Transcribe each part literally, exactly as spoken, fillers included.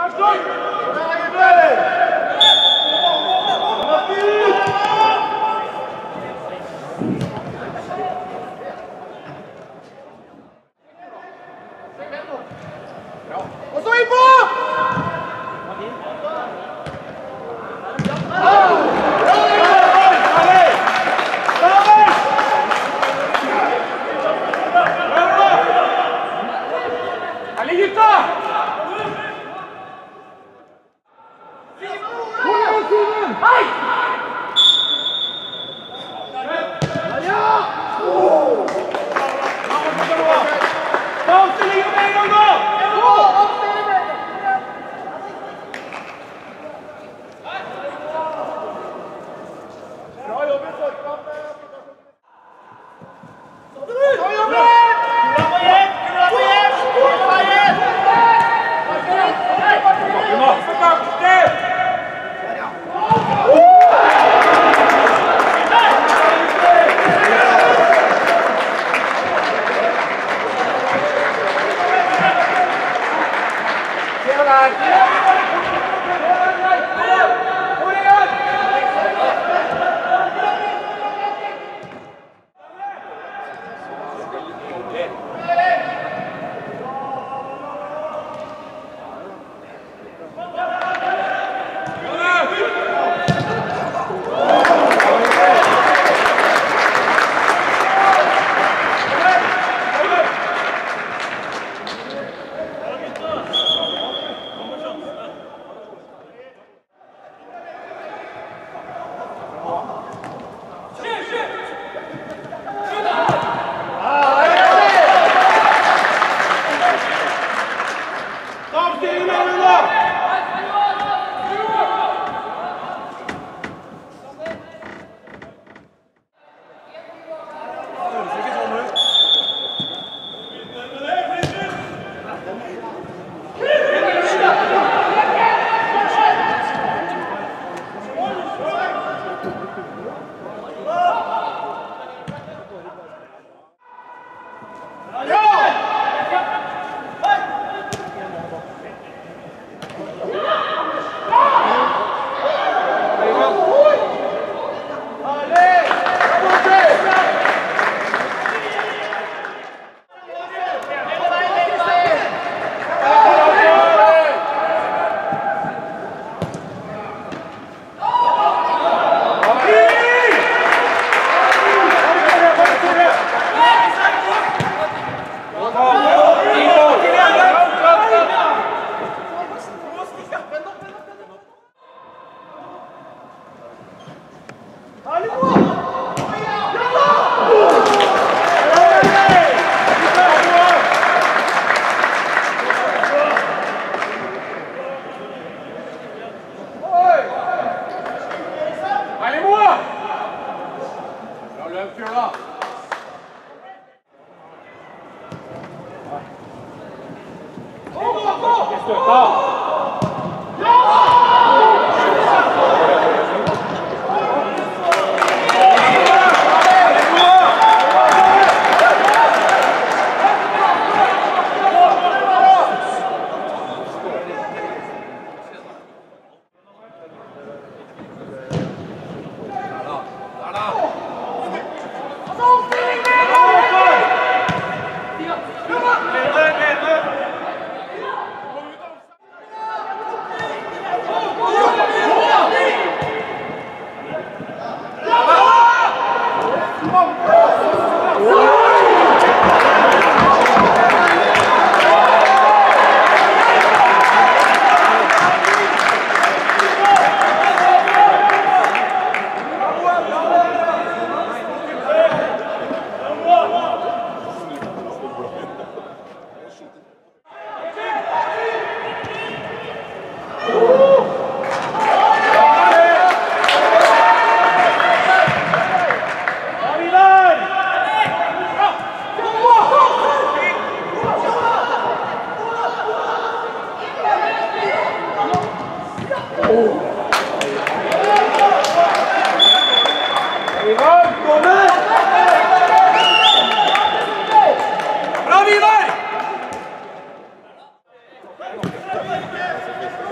Og så inn på! Herlig, gutta! Hei! Ta oppstillingen med en gang da! Bra jobb i forkant. Bra jobb! Kula på hjem! Kula på hjem! Kula på hjem! Du må få kakte! Bra, Vidar!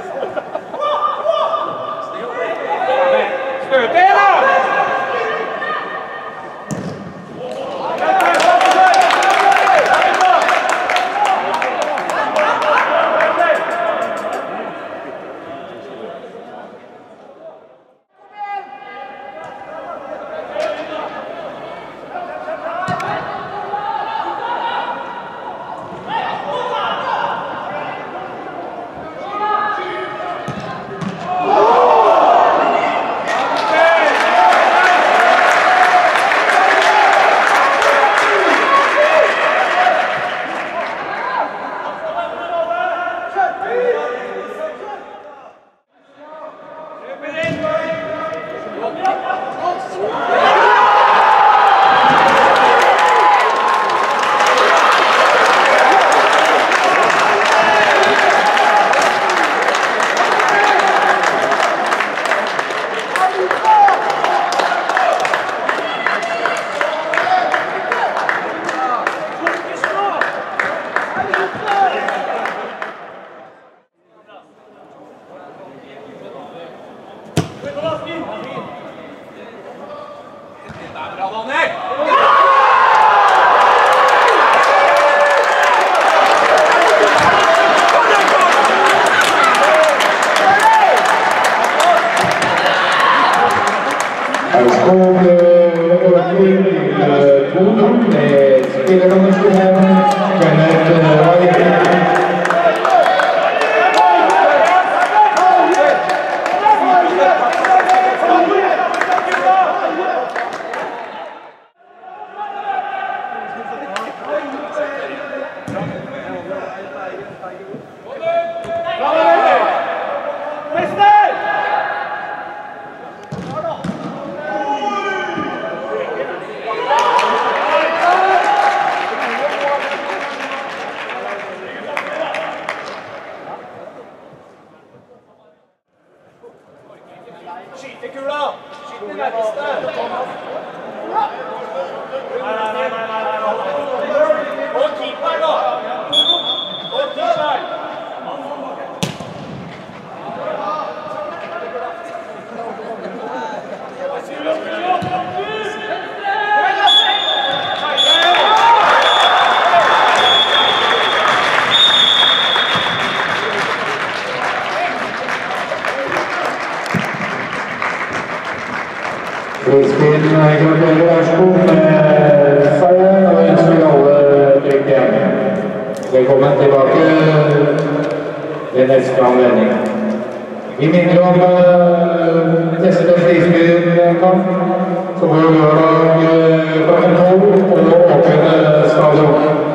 Lørenskog øker til to null med spiller nummer tjuefem, Kenneth Raik. Skytekula! Skyt den nærmeste! Nei, nei, nei, nei, nei, nei. Og keeper da! Og keeper! Frispill gratulerer Lørenskog med seieren og ønsker alle lykke til. Velkommen tilbake ved neste anledning. Vi minner om neste frispillkamp som går lørdag klokken tolv på åpen stadion.